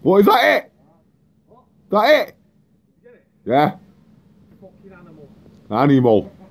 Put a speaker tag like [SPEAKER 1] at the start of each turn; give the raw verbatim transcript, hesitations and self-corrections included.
[SPEAKER 1] What is that it?
[SPEAKER 2] What?
[SPEAKER 1] That it?
[SPEAKER 2] You get it?
[SPEAKER 1] Yeah.
[SPEAKER 2] Fucking animal.
[SPEAKER 1] Animal.